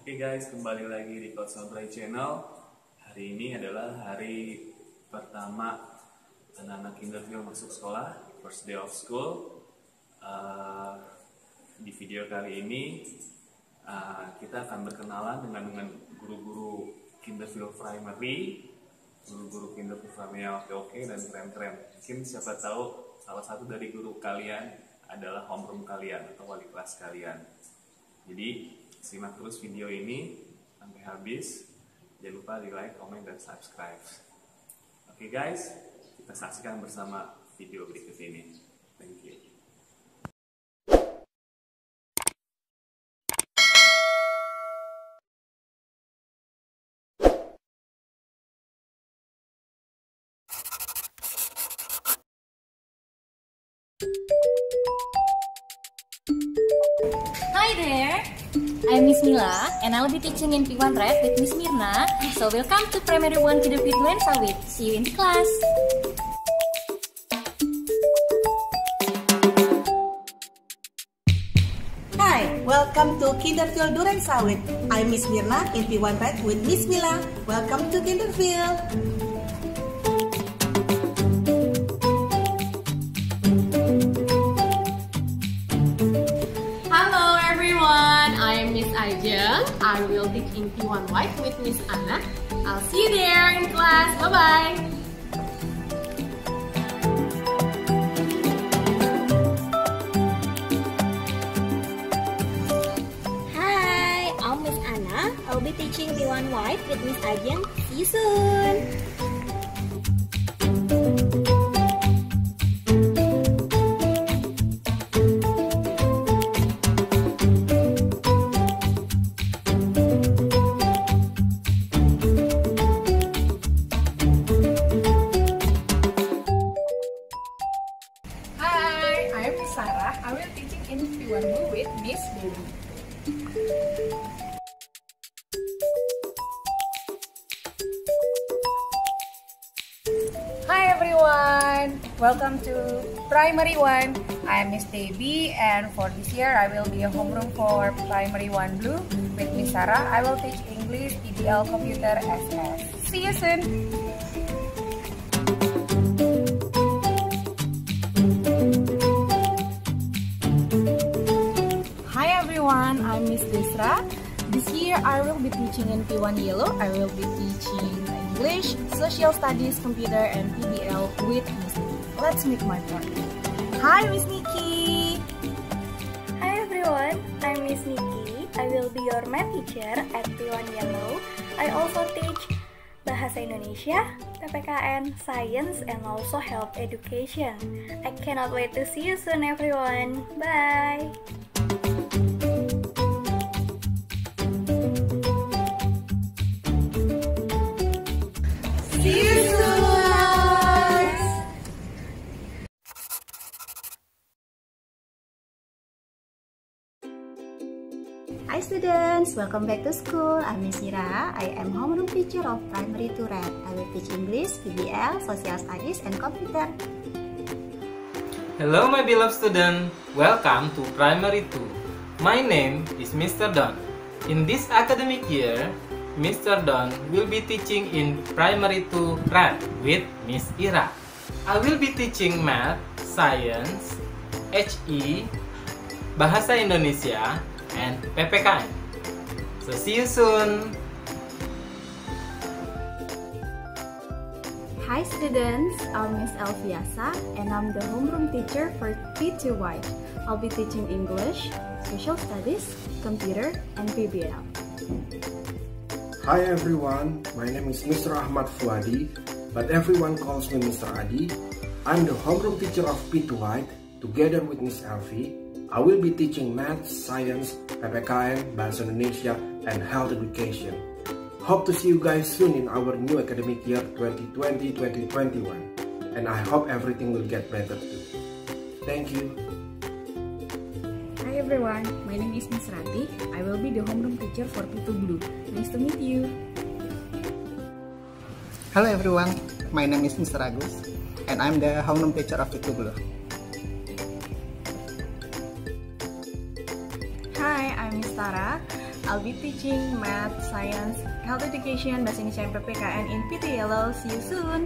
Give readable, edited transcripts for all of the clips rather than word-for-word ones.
Oke guys, kembali lagi di Coach Sobrai Channel. Hari ini adalah hari pertama anak-anak Kinderville masuk sekolah, first day of school. Di video kali ini kita akan berkenalan dengan guru-guru Kinderville Primary, guru-guru Kinderville Primary yang oke dan keren-keren. Mungkin siapa tahu salah satu dari guru kalian adalah homeroom kalian atau wali kelas kalian. Jadi simak terus video ini sampai habis. Jangan lupa di like, comment, dan subscribe. Oke guys, kita saksikan bersama video berikut ini. Thank you. Hi there, I'm Miss Mila and I'll be teaching in P1 Red with Miss Mirna. So welcome to Primary 1 Kinderville Duren Sawit. See you in the class. Hi, welcome to Kinderville Duren Sawit. I'm Miss Mirna in P1 Red with Miss Mila. Welcome to Kinderville. Hello everyone, I am Miss Ajeng. I will teach in P1 White with Miss Anna. I'll see you there in class. Bye-bye. Hi, I'm Miss Anna. I'll be teaching P1 White with Miss Ajeng. See you soon. Hi, I am Miss Sarah. I will teaching in P1 Blue with Miss Dewi. Hi everyone! Welcome to Primary 1. I am Miss Debbie and for this year I will be a homeroom for Primary 1 Blue with Miss Sarah. I will teach English, PBL, Computer, SS. See you soon! Hi everyone, I'm Miss Desra. This year I will be teaching in P1 Yellow. I will be teaching English, Social Studies, Computer, and PBL with Miss Nikki. Let's meet my partner. Hi Miss Nikki! Hi everyone, I'm Miss Nikki. I will be your math teacher at P1 Yellow. I also teach Bahasa Indonesia, PPKN, Science, and also Health Education. I cannot wait to see you soon everyone. Bye! See you soon! Hi students, welcome back to school. I'm Miss Ira. I am homeroom teacher of Primary 2 Red. I will teach English, PBL, Social Studies, and Computer. Hello my beloved student, welcome to Primary 2. My name is Mr. Don. In this academic year, Mr. Don will be teaching in Primary 2 Red with Miss Ira. I will be teaching Math, Science, HE, Bahasa Indonesia, and PPKN. So see you soon! Hi students, I'm Miss Elviasa and I'm the homeroom teacher for P2 White. I'll be teaching English, Social Studies, Computer, and PBL. Hi everyone, my name is Mr. Ahmad Fuadi, but everyone calls me Mr. Adi. I'm the homeroom teacher of P2 White. Together with Miss Elvi, I will be teaching Math, Science, PPKN, Bahasa Indonesia, and Health Education. Hope to see you guys soon in our new academic year 2020-2021. And I hope everything will get better too. Thank you. Hi everyone, my name is Miss Rati. I will be the homeroom teacher for P2 Blue. Nice to meet you. Hello everyone, my name is Mr. Agus and I'm the homeroom teacher of P2 Blue. Hi, I'm Miss Tara. I'll be teaching math, science, health education, bahasa Indonesia, and PPKN in P2 Yellow. See you soon!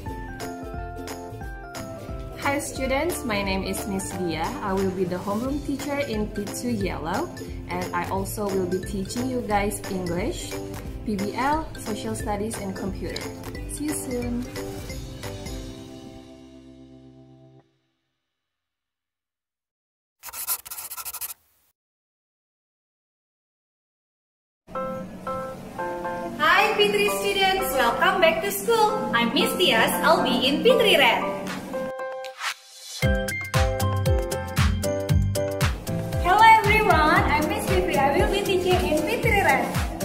Hi students, my name is Miss Dia. I will be the homeroom teacher in P2 Yellow, and I also will be teaching you guys English, PBL, Social Studies, and Computer. See you soon! Hi P3 students, welcome back to school. I'm Miss Tias, I'll be in P3 Red. Hello everyone, I'm Miss Vivi. I will be teaching in P3 Red.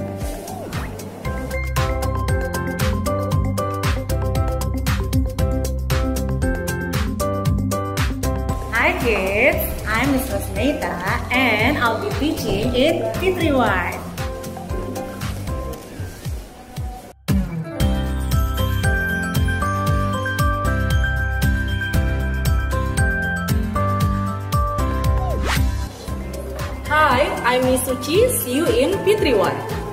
Hi kids, I'm Miss Rosneta and I'll be teaching in P3 White. Hi, I'm Miss Suci. See you in P31.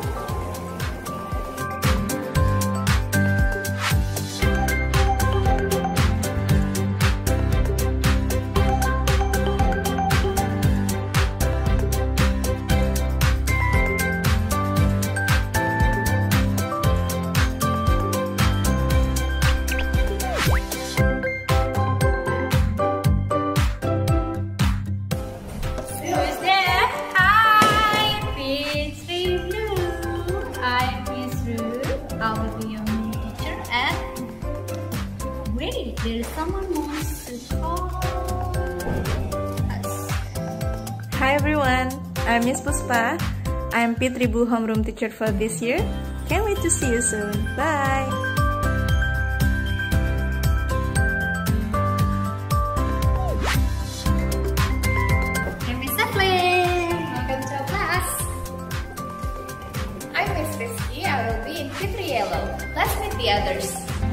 Who's there? Hi, P3 Blue. I'm Miss Ruth. I will be your main teacher. And wait, there's someone who wants to talk us. Hi everyone, I'm Miss Puspa. I'm P3 Blue homeroom teacher for this year. Can't wait to see you soon. Bye! I'm Miss Evelyn. Welcome to our class. I'm Miss Rizky. I will be in P3 Yellow. Let's meet the others.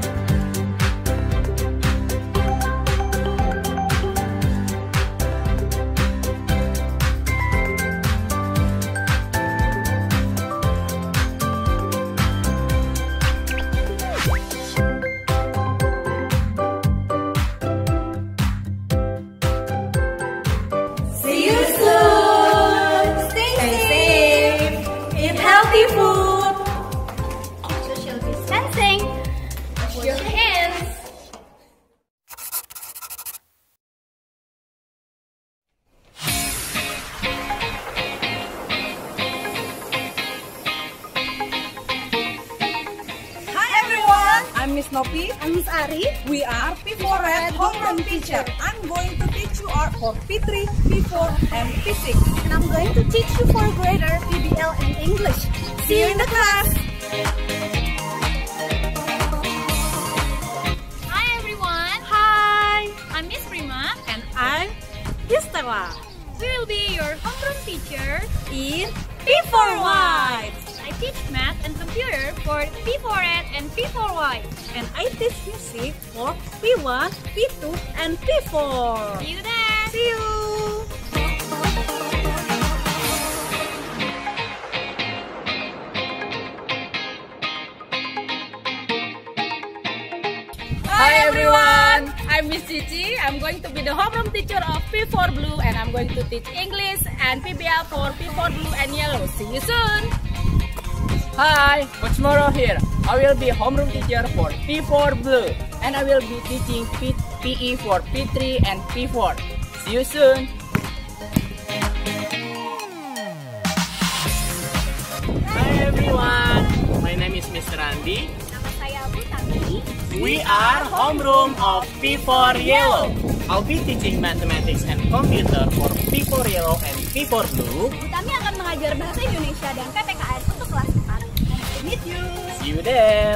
See you soon. Stay safe. Eat healthy food. Social distancing. Wash your hands. Hi everyone, I'm Miss Nopi. I'm Miss Ari. We are P4 Red homeroom teacher. I'm going to teach you art for P3, P4, and P6. And I'm going to teach you for grader, PBL, and English. See you in the class. Hi everyone. Hi. I'm Miss Prima. And I'm Stella. we will be your homeroom teacher In P4 White. I teach math and computer for P4 Red and P4 White. And I teach music for P1, P2, and P4. See you there. See you. Hi everyone, I'm Miss Cici. I'm going to be the homeroom teacher of P4 Blue and I'm going to teach English and PBL for P4 Blue and Yellow. See you soon! Hi, Coach Moro here. I will be homeroom teacher for P4 Blue and I will be teaching PE for P3 and P4. See you soon! Hi everyone, my name is Mr. Randy. Nama saya Butami. We are homeroom of P4 Yellow. I'll be teaching mathematics and computer for P4 Yellow and P4 Blue. Butami akan mengajar bahasa Indonesia dan PPKN untuk kelas 4. Nice to meet you. See you there.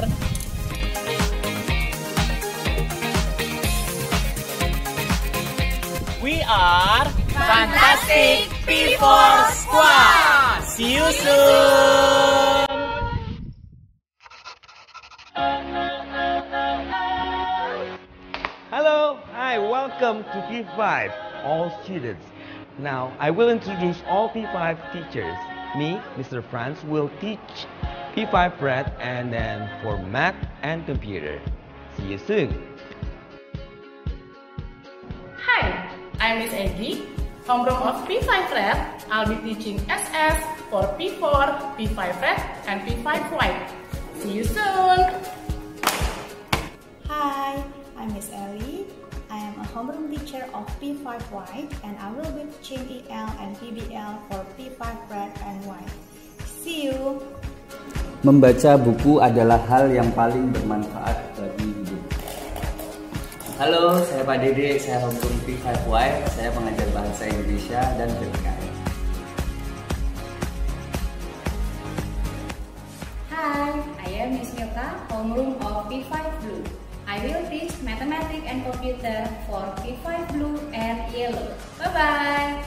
We are Fantastic P4 Squad. See you soon. Hello, hi, welcome to P5, all students. Now, I will introduce all P5 teachers. me, Mr. Franz, will teach P5 Red and then for math and computer. See you soon. Hi, I'm Miss Egy, homeroom of P5 Red. I'll be teaching SS for P4, P5 Red, and P5 White. See you soon. Hi, I'm Miss Ellie. I am a homeroom teacher of P5 White and I will be teaching EL and PBL for P5 Red and White. See you. Membaca buku adalah hal yang paling bermanfaat bagi hidup. Halo, saya Pak Dede, saya homeroom P5 White, saya pengajar bahasa Indonesia dan PPKN. Hi, I am Miss Milka, homeroom of P5 Blue. I will teach mathematics and computer for P5 Blue and Yellow. Bye-bye!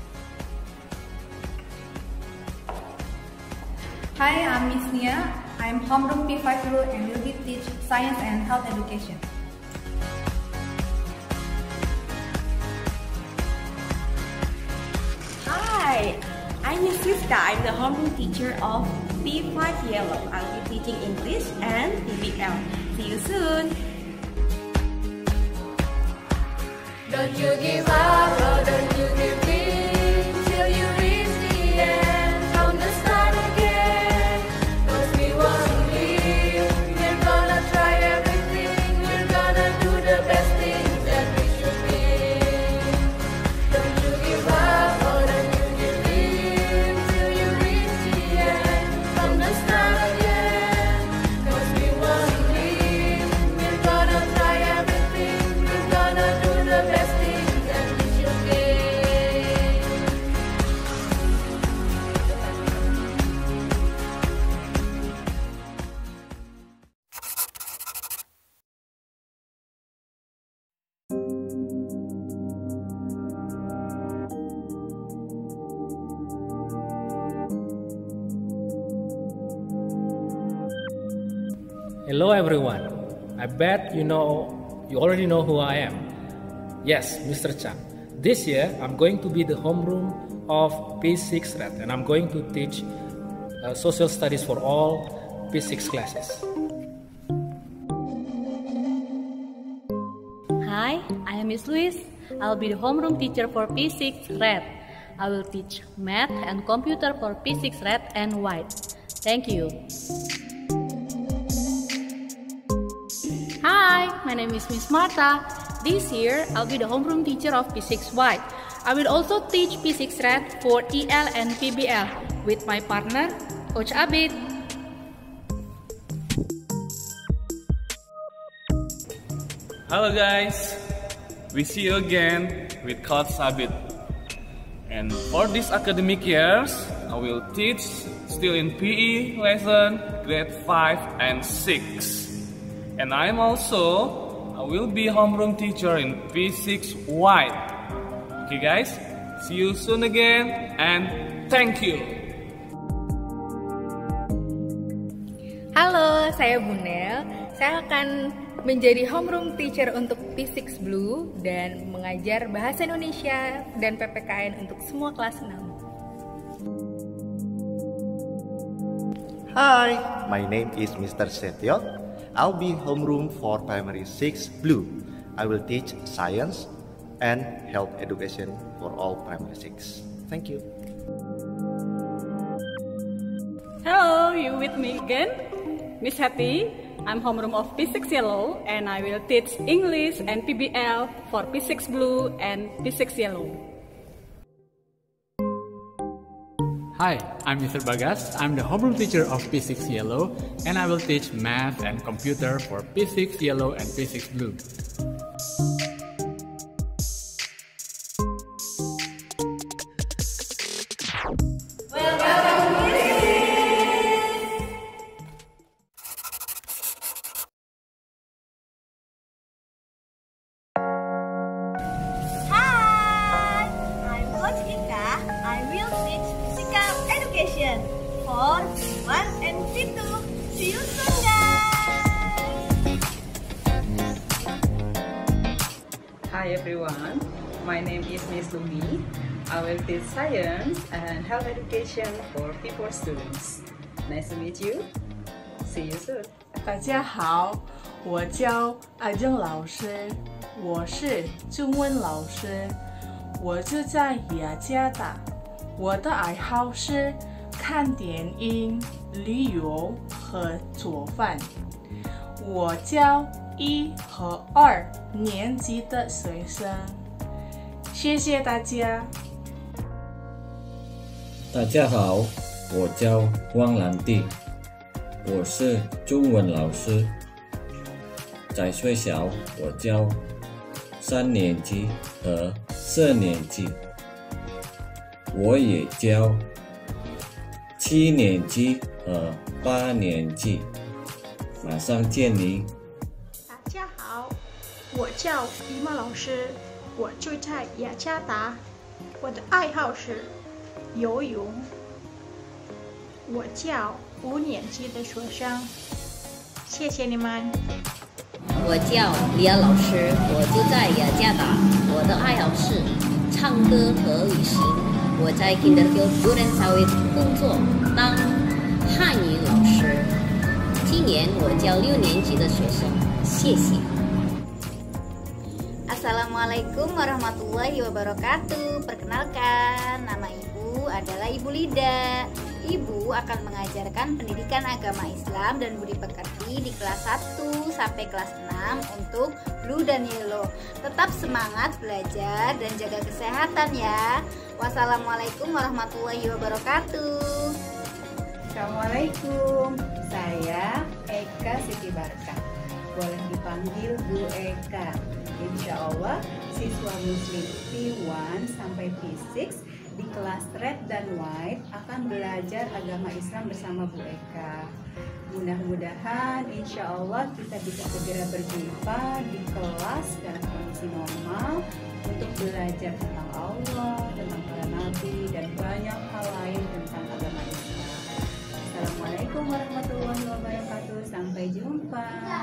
Hi, I'm Miss Nia. I'm homeroom P5 Blue and will be teach science and health education. Hi, I'm Miss Rizka. I'm the homeroom teacher of P5 Yellow. I'll be teaching English and PBL. See you soon. Don't you give up, oh, don't you give in till you reach the end. From the start again, 'cause we won't leave. We're gonna try everything. We're gonna do the best things that we should be. Don't you give up, oh, don't you give in till you reach the end. From the start again, 'cause we won't leave. We're gonna try everything. We're gonna do the best things that we should be. Hello everyone. I bet you already know who I am. Yes, Mr. Chang. This year I'm going to be the homeroom of P6 Red and I'm going to teach social studies for all P6 classes. Hi, I am Miss Louise. I'll be the homeroom teacher for P6 Red. I will teach math and computer for P6 Red and White. Thank you. Hi, my name is Miss Marta. This year, I'll be the homeroom teacher of P6 White. I will also teach P6 Red for EL and PBL with my partner, Coach Abid. Hello guys, we see you again with Coach Abid. And for this academic years, I will teach still in PE lesson grade 5 and 6. And I will be homeroom teacher in P6 White. Okay guys, see you soon again and thank you. Halo, saya Bunel. Saya akan menjadi homeroom teacher untuk P6 Blue dan mengajar bahasa Indonesia dan PPKN untuk semua kelas 6. Hi, my name is Mr. Setio. I'll be homeroom for primary 6 Blue. I will teach science and health education for all primary 6. Thank you. Hello, you with me again? Miss Happy. I'm homeroom of P6 Yellow and I will teach English and PBL for P6 Blue and P6 Yellow. Hi, I'm Mr. Bagas. I'm the homeroom teacher of P6 Yellow and I will teach math and computer for P6 Yellow and P6 Blue. Hi, I'm Coach Ika. I will teach physical education for P1 and P2. See you soon, guys. Hi everyone, my name is Miss Lumi. I will teach science and health education for P4 students. Nice to meet you. See you soon. 大家好，我叫艾正老师，我是中文老师，我住在雅加达。我的爱好是看电影、旅游和做饭。我教1和2年级的学生。谢谢大家。 大家好，我叫汪兰弟，我是中文老师。在学校，我教3年级和4年级，我也教7年级和8年级。马上见你。 大家好，我叫李茂老师，我住在雅加达，我的爱好是游泳。我教5年级的学生，谢谢你们。 我叫李亚老师，我住在雅加达，我的爱好是唱歌和旅行。我在 Kinderfield Duren Sawit 工作，当汉语老师。今年我教6年级的学生，谢谢。 Assalamualaikum warahmatullahi wabarakatuh. Perkenalkan, nama Ibu adalah Ibu Lida. Ibu akan mengajarkan pendidikan agama Islam dan budi pekerti di kelas 1 sampai kelas 6 untuk Blue dan Yellow. Tetap semangat belajar dan jaga kesehatan ya. Wassalamualaikum warahmatullahi wabarakatuh. Assalamualaikum, saya Eka Siti Barka. Boleh dipanggil Bu Eka. Insya Allah siswa muslim P1 sampai P6 di kelas Red dan White akan belajar agama Islam bersama Bu Eka. Mudah-mudahan insya Allah kita bisa segera berjumpa di kelas dalam kondisi normal untuk belajar tentang Allah, tentang para nabi, dan banyak hal lain tentang agama Islam. Assalamualaikum warahmatullahi wabarakatuh. Sampai jumpa.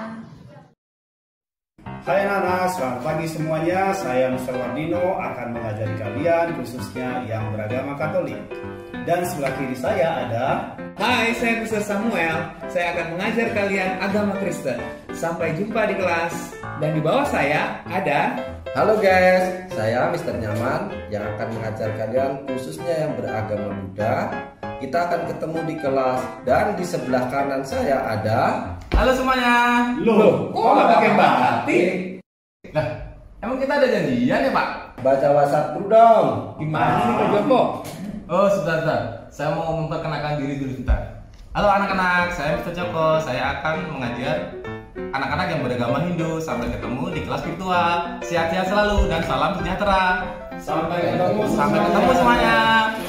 Hai anak-anak, selamat pagi semuanya. Saya Mr. Wardino akan mengajari kalian khususnya yang beragama Katolik. Dan sebelah kiri saya ada... Hai, saya Mr. Samuel. Saya akan mengajar kalian agama Kristen. Sampai jumpa di kelas. Dan di bawah saya ada... Halo guys, saya Mr. Nyaman yang akan mengajar kalian khususnya yang beragama Buddha. Kita akan ketemu di kelas. Dan di sebelah kanan saya ada... Halo semuanya. Loh, kok nggak pakai batik? Nah, emang kita ada janjian ya Pak? Baca WhatsApp dulu dong. Gimana nih Pak Joko? Oh, sebentar. Saya mau memperkenalkan diri dulu sebentar. Halo anak-anak, saya Mr. Joko. Saya akan mengajar anak-anak yang beragama Hindu. Sampai ketemu di kelas virtual. Sehat-sehat selalu dan salam sejahtera. Sampai ketemu semuanya.